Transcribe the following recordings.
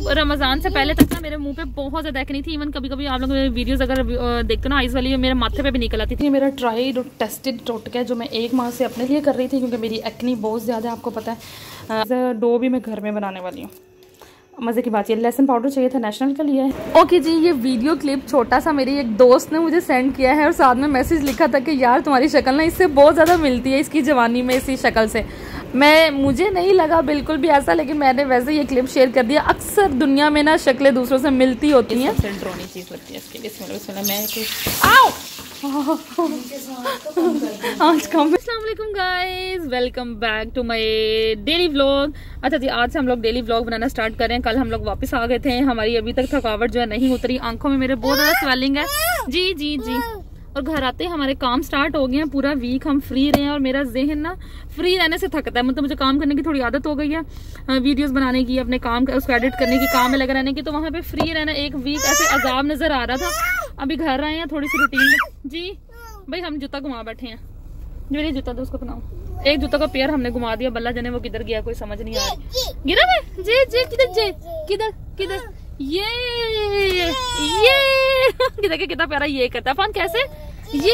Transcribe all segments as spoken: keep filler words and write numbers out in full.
रमजान से पहले तक ना मेरे मुंह पे बहुत ज्यादा एक्ने थी। इवन कभी कभी आप लोग मेरे वीडियोस अगर देखते ना आइज वाली, मेरे माथे पे भी निकल आती थी। मेरा ट्राइड और टेस्टेड टोटका है जो मैं एक माह से अपने लिए कर रही थी, क्योंकि मेरी एक्ने बहुत ज़्यादा है, आपको पता है। डो भी मैं घर में बनाने वाली हूँ। मज़े की बात, ये लहसुन पाउडर चाहिए था, नेशनल का लिया है। ओके जी, ये वीडियो क्लिप छोटा सा मेरी एक दोस्त ने मुझे सेंड किया है और साथ में मैसेज लिखा था कि यार तुम्हारी शक्ल ना इससे बहुत ज़्यादा मिलती है, इसकी जवानी में इसी शक्ल से। मैं मुझे नहीं लगा बिल्कुल भी ऐसा, लेकिन मैंने वैसे ये क्लिप शेयर कर दिया। अक्सर दुनिया में ना शक्लें दूसरों से मिलती होती हैं। ड्रोनी चीज़ लगती है इसके लिए। मैं आओ आज कम। अस्सलाम वालेकुम guys, welcome back to my daily vlog. अच्छा जी, आज से हम लोग डेली व्लॉग बनाना स्टार्ट कर रहे हैं। कल हम लोग वापस आ गए थे, हमारी अभी तक थकावट जो है नहीं उतरी। आंखों में मेरे बहुत ज्यादा स्वेलिंग है जी जी जी। और घर आते ही हमारे काम स्टार्ट हो गए हैं। पूरा वीक हम फ्री रहे हैं और मेरा जहन ना फ्री रहने से थकता है। मतलब मुझे काम करने की थोड़ी आदत हो गई है, वीडियोस बनाने की, अपने काम उसको एडिट करने की, काम में लगे रहने की। तो वहाँ पे फ्री रहना एक वीक ऐसे अजाब नजर आ रहा था। अभी घर आए हैं, थोड़ी सी रूटीन जी। भाई हम जूता घुमा बैठे हैं, जो ये जूता दो उसको बनाओ। एक जूता का पेयर हमने घुमा दिया, बल्ला जाने वो किधर गया कोई समझ नहीं आ रहा। गिरा मैं जे जे किधर जे किधर किधर ये ये किधर के कितना प्यारा ये करता है। फान कैसे ये।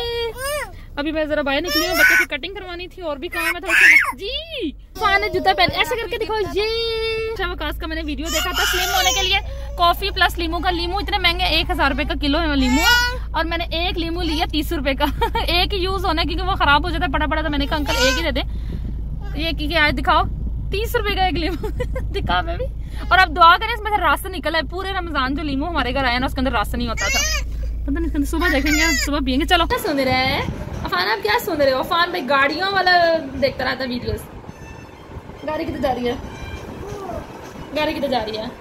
अभी मैं जरा बाहर निकली हूँ, बच्चे की कटिंग करवानी थी और भी काम है था जी। फान ने जूता पहन ऐसे करके दिखाओ ये। वकास का मैंने वीडियो देखा था स्लिम होने के लिए, कॉफी प्लस लीमू का। लीमू इतने महंगे, एक हजार रुपए का किलो है लीमू, और मैंने एक लीमू लिया तीस रुपए का। एक ही यूज होना क्योंकि वो खराब हो जाता है, पड़ा पड़ा। तो मैंने कहा अंकल एक ही दे दे। ये की आए दिखाओ, तीस रुपए का एक लीमू। दिखा मैं भी। और अब दुआ करें इसमें से रस निकला है। पूरे रमजान जो लीमू हमारे घर आया ना उसके अंदर रस नहीं होता था। पता नहीं, सुबह देखेंगे, सुबह पियेंगे। चलो क्या सुन रहे हैं अफान, आप क्या सुन रहे हो? अफान भाई गाड़ियों वाला देखता रहता वीडियोस। गाड़ी किधर जा रही है? गाड़ी किधर जा रही है?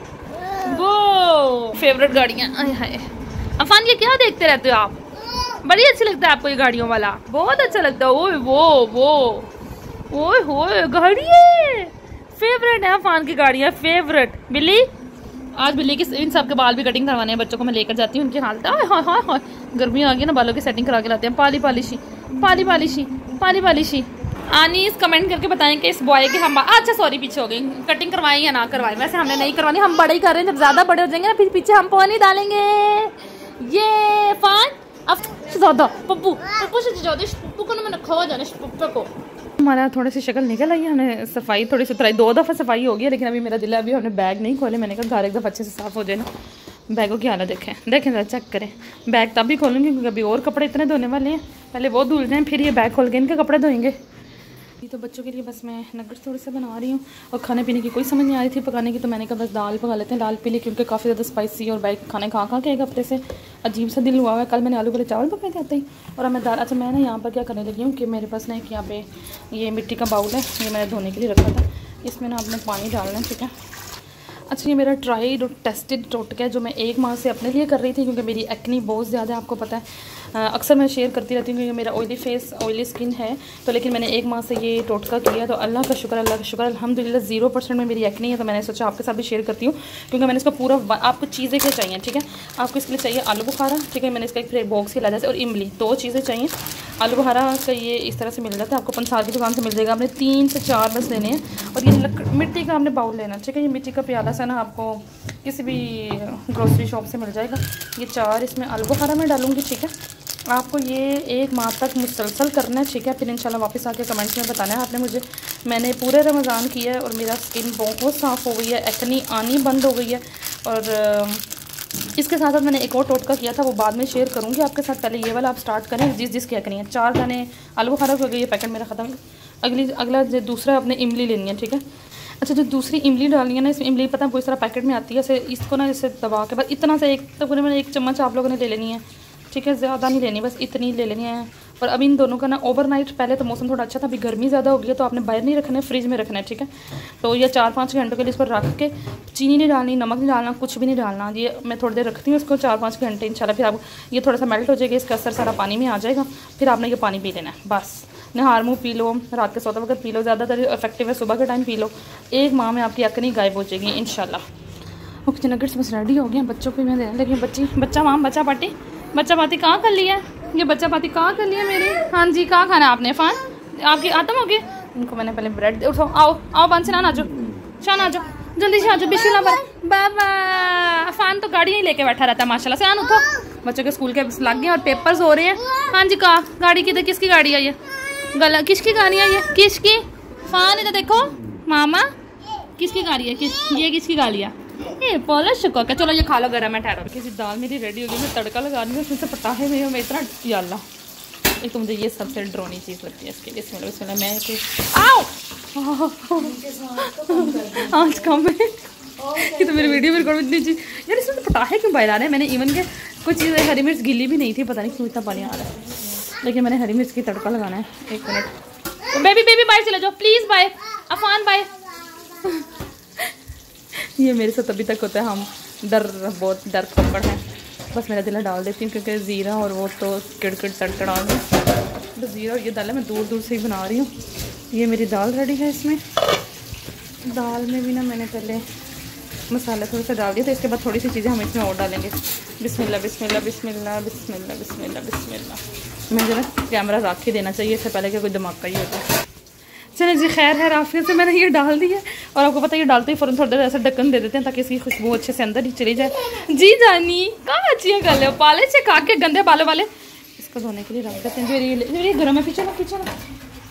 वो फेवरेट गाड़ियाँ। हाय अफान, ये क्या देखते रहते हो आप? बड़ी अच्छी लगता है आपको ये गाड़ियों वाला? बहुत अच्छा लगता है। ओए वो वो ओए होए गाड़ी है, फेवरेट है अफान की गाड़ियाँ, फेवरेट। बिल्ली, आज बिल्ली की इन सब के बाल भी कटिंग करवाने हैं। बच्चों को मैं लेकर जाती हूँ, उनकी हालत है हाँ हाँ हाँ। गर्मी आ गई ना, बालों की सेटिंग करा के लाते हैं। पाली पालिशी पाली पालिशी पाली पालिशी। आनीस कमेंट करके बताएं कि इस बॉय के हम अच्छा सॉरी पीछे हो गई, कटिंग करवाई या ना करवाई। वैसे हमने नहीं करवानी, हम बड़े ही कर रहे हैं। जब ज्यादा बड़े हो जाएंगे ना फिर पीछे हम पानी डालेंगे। ये फान अब ज्यादा पप्पू पप्पू से ज्यादा पप्पू को मैंने खवा जाना पप्पू को। हमारा थोड़ी सी शक्ल निकल आई है, हमने सफाई थोड़ी सी उतराई, दो दफ़ा सफाई हो गई, लेकिन अभी मेरा दिल है अभी हमने बैग नहीं खोले। मैंने कहा घर एक दफ़ा अच्छे से साफ़ हो जाए ना। बैगों की हालत देखें देखें जरा, चेक करें। बैग तब भी खोलूँगी क्योंकि अभी और कपड़े इतने धोने वाले हैं। पहले वो धुल जाएँ फिर ये बैग खोल के इनके कपड़े धोएंगे। तो बच्चों के लिए बस मैं नगेट्स थोड़े से बना रही हूँ और खाने पीने की कोई समझ नहीं आ रही थी पकाने की। तो मैंने कहा बस दाल पका लेते हैं, दाल पीली, क्योंकि काफ़ी ज़्यादा स्पाइसी और बाइक खाने खा खा के एक हफ्ते से अजीब सा दिल हुआ है। कल मैंने आलू वाले चावल पकाए थे आते ही, और अब मैं दाल। अच्छा मैं ना यहाँ पर क्या करने लगी हूँ कि मेरे पास ना एक यहाँ पे ये मिट्टी का बाउल है, ये मैंने धोने के लिए रखा था। इसमें ना आपने पानी डालना है, ठीक है। अच्छा ये मेरा ट्राइड और टेस्टेड टोटका है जो मैं एक माह से अपने लिए कर रही थी, क्योंकि मेरी एक्ने बहुत ज़्यादा है, आपको पता है। अक्सर मैं शेयर करती रहती हूँ क्योंकि मेरा ऑयली फेस ऑयली स्किन है। तो लेकिन मैंने एक माह से ये टोटका किया, तो अल्लाह का शुक्र अल्लाह का शुक्र अल्हम्दुलिल्लाह जीरो परसेंट में मेरी एक्ने है। तो मैंने सोचा आपके साथ भी शेयर करती हूँ, क्योंकि मैंने इसका पूरा आपको चीज़ें क्या चाहिए, ठीक है। आपको इसके लिए चाहिए आलू बुखारा, ठीक है। मैंने इसका एक बॉक्स ही लाया, और इमली, दो चीज़ें चाहिए। आलू बुखारा का ये इस तरह से मिल जाता है आपको, पंसार की दुकान से मिल जाएगा। आपने तीन से चार बस लेने हैं, और ये मिट्टी का आपने बाउल लेना, ठीक है। ये मिट्टी का प्याला सा ना आपको किसी भी ग्रोसरी शॉप से मिल जाएगा। ये चार इसमें आलू बुखारा मैं डालूँगी, ठीक है। आपको ये एक माह तक मुसलसल करना है, ठीक है। फिर इंशाल्लाह वापस आके कमेंट्स में बताना है आपने मुझे। मैंने पूरे रमज़ान किया है और मेरा स्किन बहुत साफ़ हो गई है, एक्ने आनी बंद हो गई है। और इसके साथ साथ मैंने एक और टोटका किया था, वो बाद में शेयर करूँगी आपके साथ। पहले ये वाला आप स्टार्ट करें, जिस जिस क्या करें। चार दाने आलू बुखारा हो गई, ये पैकेट मेरा ख़त्म। अगली अगला जो दूसरा आपने इमली लेनी है, ठीक है। अच्छा जो दूसरी इमली डालनी है ना, इसमें इमली पता है बहुत सारा पैकेट में आती है। ऐसे इसको ना जैसे दबा के बस इतना से एक तकरीबन एक चम्मच आप लोगों ने ले लेनी है, ठीक है। ज़्यादा नहीं लेनी, बस इतनी ले लेनी है। और अब इन दोनों का ना ओवरनाइट, पहले तो मौसम थोड़ा अच्छा था, अभी गर्मी ज़्यादा हो गई है, तो आपने बाहर नहीं रखना है, फ्रिज में रखना है, ठीक है। तो ये चार पाँच घंटों के लिए इस पर रख के, चीनी नहीं डालनी, नमक नहीं डालना, कुछ भी नहीं डालना। ये मैं थोड़ी देर रखती हूँ इसको, चार पाँच घंटे इंशाल्लाह। फिर आप ये थोड़ा सा मेल्ट हो जाएगा, इसका असर सारा पानी में आ जाएगा। फिर आपने ये पानी पी लेना है, बस। नहार मुँह पी लो, रात के सोते वक्त पी लो, ज़्यादातर इफेक्टिव है सुबह के टाइम पी लो। एक माह में आपकी एक्ने गायब हो जाएगी इंशाल्लाह। ओके नगेट्स बस रेडी हो गए, बच्चों को मैं दे, लेकिन बच्ची बच्चा माम बच्चा पार्टी बच्चा पाती कहाँ कर लिया? ये बच्चा पाती कहाँ कर लिया मेरी? हाँ जी, कहाँ खाना है आपने? फान आपकी आत्म हो गई। इनको मैंने पहले ब्रेड दे, उठो आओ आओ पान से ना आ जाओ, शान आ जाओ जल्दी से आ जाओ बिस्मिल्लाह पर। बाबा अफान तो गाड़ी ही लेके बैठा रहता है माशाल्लाह से। आन उठो, बच्चों के स्कूल के लग गए और पेपर्स हो रहे हैं। हाँ जी का गाड़ी की, किसकी गाड़ी है ये? गला किसकी गाड़ी है ये? किसकी? फान इधर देखो मामा, किसकी गाड़ी है? किस ये किसकी गाड़ी है? ये पॉलिश शुक्र का। चलो ये खा लो गरम है, ठहरो। किसी दाल मेरी रेडी होगी, मैं तड़का लगा रही हूँ, उसमें से पटाखे में मैं इतना याल्ला। एक तो मुझे ये सबसे ड्रोनी चीज़ लगती है इसके लिए। इसमें इसमें मैं आओ आज कम है कि तो मेरी वीडियो में रिकॉर्ड इतनी चीज़ यार, इसमें तो पटाखे क्यों बाहर आ रहे हैं? मैंने इवन के कुछ चीज़ें हरी मिर्च गिली भी नहीं थी, पता नहीं क्यों इतना पानी आ रहा है, लेकिन मैंने हरी मिर्च की तड़का लगाना है। एक मिनट तो बेबी बेबी बाय चले जाओ प्लीज़, बाय अफान बाय। ये मेरे साथ अभी तक होता है, हम डर बहुत डर पकड़ है। बस मेरा दिल डाल देती हूँ क्योंकि ज़ीरा और वो तो किड़किड़ तड़कड़ा गई। तो ज़ीरा और ये दाल है मैं दूर दूर से ही बना रही हूँ। ये मेरी दाल रेडी है। इसमें दाल में भी ना मैंने पहले मसाला थोड़ा सा डाल दिया था, इसके बाद थोड़ी सी चीज़ें हम इसमें और डालेंगे। बिस्मिल्लाह बिस्मिल्लाह बिस्मिल्लाह बिस्मिल्लाह बिस्मिल्लाह बिस्मिल्लाह। मुझे ना कैमरा रख ही देना चाहिए इससे पहले कि कोई धमाका ही होता है। चलिए जी खैर है, राफिया से मैंने ये डाल दी है और आपको पता है ये डालते ही फ़ौरन थोड़ी देर ऐसा ढक्कन दे देते हैं ताकि इसकी खुशबू अच्छे से अंदर ही चली जाए। जी जानी कहाँ अच्छी कर लो पाले से खा के गंदे बालों वाले, इसको धोने के लिए रख देते हैं। ये गर्म है, पीछे ना पीछे ना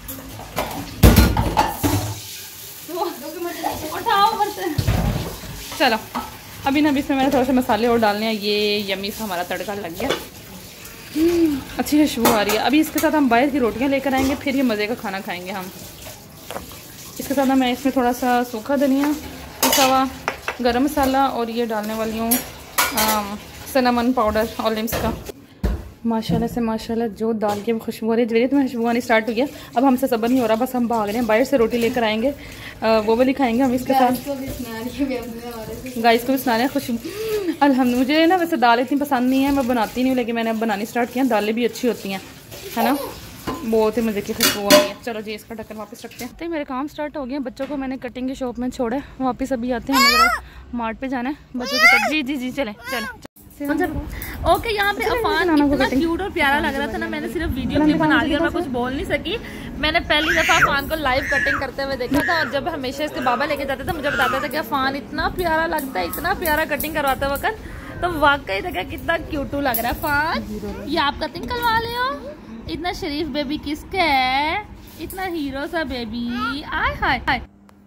उठाओ। चलो अभी ना अभी इसमें मैंने थोड़े से मसाले और डालने हैं। ये यमी सा हमारा तड़का लग गया, अच्छी खुशबू आ रही है। अभी इसके साथ हम बाहर की रोटियां लेकर आएंगे, फिर ये मज़े का खाना खाएंगे हम। इसके साथ मैं इसमें थोड़ा सा सूखा धनिया, पिसा हुआ गरम मसाला और ये डालने वाली हूँ सिनेमन पाउडर ऑलिव्स का। माशाल्लाह से माशाल्लाह जो दाल की खुशबू आ रही है, जवेरी तुम्हें खुशबू आनी स्टार्ट हो गया। अब हमसे सब्र नहीं हो रहा, बस हम भाग रहे हैं, बाहर से रोटी लेकर आएंगे, वो वाली खाएंगे हम इसके साथ। गाइस को भी सुना रहे हैं खुशबू अल्हम्दुलिल्लाह। मुझे ना वैसे दाल इतनी पसंद नहीं है, मैं बनाती नहीं हूँ, लेकिन मैंने अब बनानी स्टार्ट किया। दालें भी अच्छी होती हैं है ना, बहुत ही मज़े की खुशबू आ रही है। चलो जी इसका ढक्कन वापस रखते हैं। तो मेरे काम स्टार्ट हो गए। बच्चों को मैंने कटिंग की शॉप में छोड़ा, वापस अभी आते हैं, हमें मार्ट पे जाना है बच्चों की। जी जी जी चले चले ओके। यहाँ पे अफान इतना क्यूट और प्यारा लग रहा था ना, मैंने सिर्फ वीडियो क्लिप बना लिया, मैं कुछ बोल नहीं सकी। मैंने पहली दफ़ा अफान को लाइव कटिंग करते हुए देखा था और जब हमेशा इसके बाबा लेके जाते थे मुझे बताता था कि अफान इतना प्यारा लगता है, इतना प्यारा कटिंग करवाते वक्त, तो वाकई देखा कितना क्यूटू लग रहा है। अफान ये आप कटिंग करवा ले हो, इतना शरीफ बेबी किसका है, इतना हीरो सा बेबी, आय हाय हाय।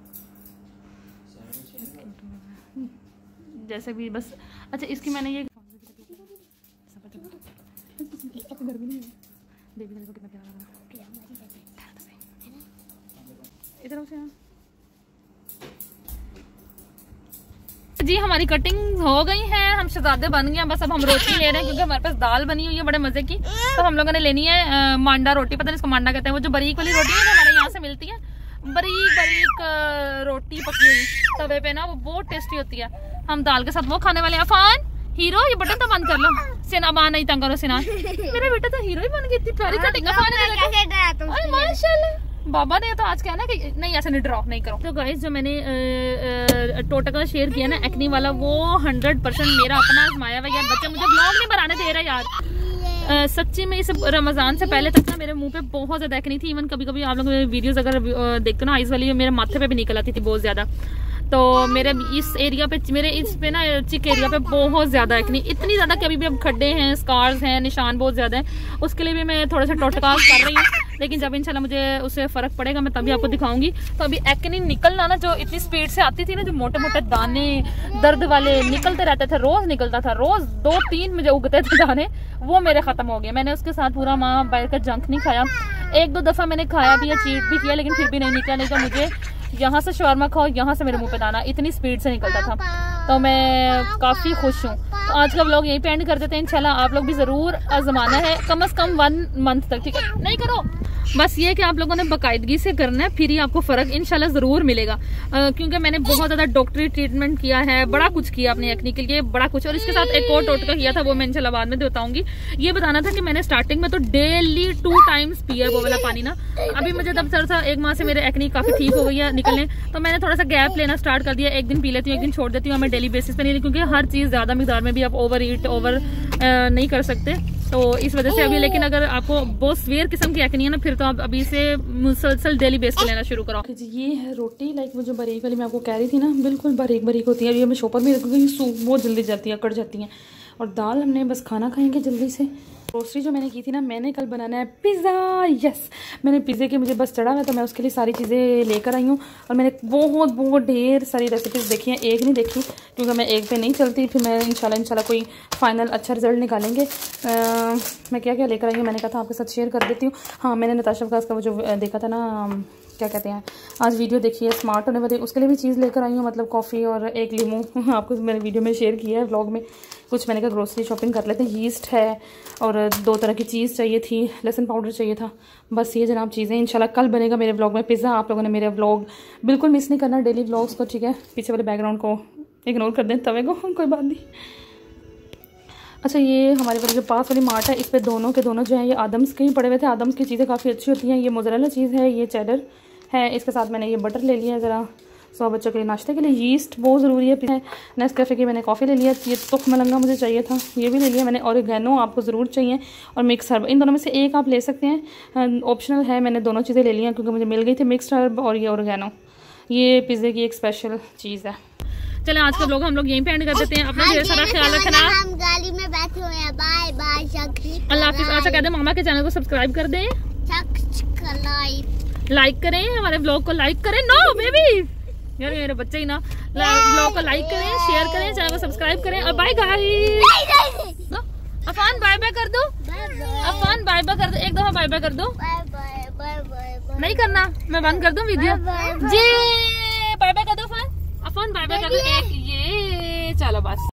जैसे भी बस अच्छा इसकी मैंने ये घर भी नहीं है, देख भी कितना प्यारा लग रहा है। इधर से जी हमारी कटिंग हो गई है, हम शहजादे बन गए हैं। बस अब हम रोटी ले रहे हैं क्योंकि हमारे पास दाल बनी हुई है बड़े मजे की, तो हम लोगों ने लेनी है आ, मांडा रोटी, पता नहीं इसको मांडा कहते हैं, वो जो बारीक वाली रोटी है हमारे यहाँ से मिलती है, बारीक बारीक रोटी पकी हुई तवे पे ना, वो बहुत टेस्टी होती है। हम दाल के साथ वो खाने वाले हैं। अफान हीरो ये बटन तो बंद कर लो, सिना बान नहीं तंग करो सिना। मेरा बेटा तो हीरो ही बन गई, इतनी प्यारी कटिंग। माशाल्लाह बाबा ने तो आज कहना कि नहीं ऐसे नहीं ड्रॉ नहीं करो। तो गाइस जो मैंने टोटका शेयर किया ना एक्नी वाला, वो हंड्रेड परसेंट मेरा अपना आजमाया हुआ यार। बच्चे मुझे ब्लॉग नहीं बनाने दे रहे यार, Uh, सच्ची में इस रमज़ान से पहले तक ना मेरे मुंह पे बहुत ज़्यादा एक्नी थी। इवन कभी कभी आप लोग वीडियोस अगर देखते ना आइज़ वाली, मेरे माथे पे भी निकल आती थी बहुत ज़्यादा। तो मेरे इस एरिया पे, मेरे इस पे ना चिक एरिया पे बहुत ज़्यादा एक्नी, इतनी ज़्यादा कि अभी भी अब खड्डे हैं, स्कार्स हैं, निशान बहुत ज़्यादा है। उसके लिए भी मैं थोड़ा सा टोटका कर रही हूँ, लेकिन जब इंशाल्लाह मुझे उससे फ़र्क पड़ेगा मैं तभी आपको दिखाऊंगी। तो अभी एक्नी निकलना ना जो इतनी स्पीड से आती थी ना, जो मोटे मोटे दाने दर्द वाले निकलते रहते थे, रोज़ निकलता था, रोज़ दो तीन मुझे उगते थे दाने, वो मेरे ख़त्म हो गए। मैंने उसके साथ पूरा माँ बाहर का जंक नहीं खाया, एक दो दफ़ा मैंने खाया भी है, चीट भी किया, लेकिन फिर भी नहीं निकला। नहीं तो मुझे यहाँ से शवारमा खाओ, यहाँ से मेरे मुंह पे दाना, इतनी स्पीड से निकलता था। तो मैं काफ़ी खुश हूँ। तो आज का व्लॉग यहीं पे एंड कर देते हैं। इंशाल्लाह आप लोग भी ज़रूर आजमाना है, कम से कम वन मंथ तक, ठीक है? नहीं करो बस ये कि आप लोगों ने बाकायदगी से करना है, फिर ही आपको फ़र्क इंशाल्लाह ज़रूर मिलेगा। आ, क्योंकि मैंने बहुत ज़्यादा डॉक्टरी ट्रीटमेंट किया है, बड़ा कुछ किया अपनी एक्नी के लिए, बड़ा कुछ। और इसके साथ एक और टोटका किया था, वो मैं इंशाल्लाह बाद में बताऊंगी। ये बताना था कि मैंने स्टार्टिंग में तो डेली टू टाइम्स पिया वो वाला पानी ना। अभी मुझे तब थोड़ा सा एक माह से मेरे एक्नी काफ़ी ठीक हो गई है निकलने, तो मैंने थोड़ा सा गैप लेना स्टार्ट कर दिया। एक दिन पी लेती हूँ, एक दिन छोड़ देती हूँ, मैं डेली बेसिस पे नहीं, क्योंकि हर चीज़ ज़्यादा मिकदार में भी आप ओवर ईट ओवर नहीं कर सकते। तो इस वजह से अभी, लेकिन अगर आपको बहुत सवेयर किस्म की एक्ने है ना, फिर तो आप अभी से मुसलसल डेली बेस पे लेना शुरू करो। जी ये है रोटी, लाइक वो जो बारीक वाली मैं आपको कह रही थी ना, बिल्कुल बारीक बारीक होती है। अभी हमें शॉपर में रखूँगी, सूप बहुत जल्दी जाती है, कट जाती हैं। और दाल हमने बस खाना खाएंगे जल्दी से। ग्रोसरी जो मैंने की थी ना, मैंने कल बनाना है पिज़्ज़ा। यस, मैंने पिज़्ज़े के मुझे बस चढ़ा हुआ, तो मैं उसके लिए सारी चीज़ें लेकर आई हूँ। और मैंने बहुत बहुत ढेर सारी रेसिपीज़ देखी हैं, एक नहीं देखी, क्योंकि मैं एक पे नहीं चलती। फिर मैं इंशाल्लाह इंशाल्लाह कोई फाइनल अच्छा रिजल्ट निकालेंगे। आ, मैं क्या क्या लेकर आई हूँ, मैंने कहा था आपके साथ शेयर कर देती हूँ। हाँ, मैंने नताशा वकास का वो जो देखा था ना, क्या कहते हैं, आज वीडियो देखी है स्मार्ट होने वाली, उसके लिए भी चीज़ लेकर आई हूँ, मतलब कॉफ़ी और एक लीमू। आपको मैंने वीडियो में शेयर किया है व्लॉग में। कुछ मैंने कहा ग्रोसरी शॉपिंग कर लेते हैं। यीस्ट है और दो तरह की चीज़ चाहिए थी, लहसुन पाउडर चाहिए था। बस ये जनाब चीज़ें। इंशाल्लाह कल बनेगा मेरे व्लॉग में पिज़्ज़ा। आप लोगों ने मेरे व्लॉग बिल्कुल मिस नहीं करना, डेली व्लॉग्स को, ठीक है। पीछे वाले बैकग्राउंड को इग्नोर कर दें, तवे को, कोई बात नहीं। अच्छा, ये हमारे वाले जो पास वाली मार्ट है, इस पर दोनों के दोनों जो है ये आदम्स के ही पड़े हुए थे। आदम्स की चीज़ें काफ़ी अच्छी होती हैं। ये मोज़रेला चीज़ है, ये चेडर है। इसके साथ मैंने ये बटर ले लिया है ज़रा, सौ बच्चों के लिए नाश्ते के लिए। यीस्ट बहुत ज़रूरी है। नेस्कैफे की मैंने कॉफ़ी ले लिया। ये तुख मलंगा मुझे चाहिए था, ये भी ले लिया मैंने। ऑरिगेनो आपको ज़रूर चाहिए, और मिक्स हर्ब, इन दोनों में से एक आप ले सकते हैं, ऑप्शनल है। मैंने दोनों चीज़ें ले ली हैं क्योंकि मुझे मिल गई थी, मिक्स्ड हर्ब और ये ऑरिगेनो। ये पिज़्ज़े की एक स्पेशल चीज़ है। चलें, आज का व्लॉग हम लोग यहीं पे एंड कर देते हैं। अपना ढेर सारा ख्याल रखना। हम गाड़ी में बैठे हुए हैं। बाय बाय, अल्लाह हाफिज़। अच्छा कहते हैं मामा के चैनल को सब्सक्राइब कर दें, लाइक करें, हमारे व्लॉग को लाइक करें। नो बेबी, यार मेरे बच्चे ही ना, व्लॉग को लाइक करें, शेयर करें, चैनल को सब्सक्राइब करें। और bye guys. Afan bye bye कर दो। अफान बाय बाय कर दो, एक दफा बाय बाय कर दो। नहीं करना, मैं बंद कर दूं वीडियो। जी बाय बाय कर दो अफान। अफान बाय बाय कर दो। एक ये चलो बस।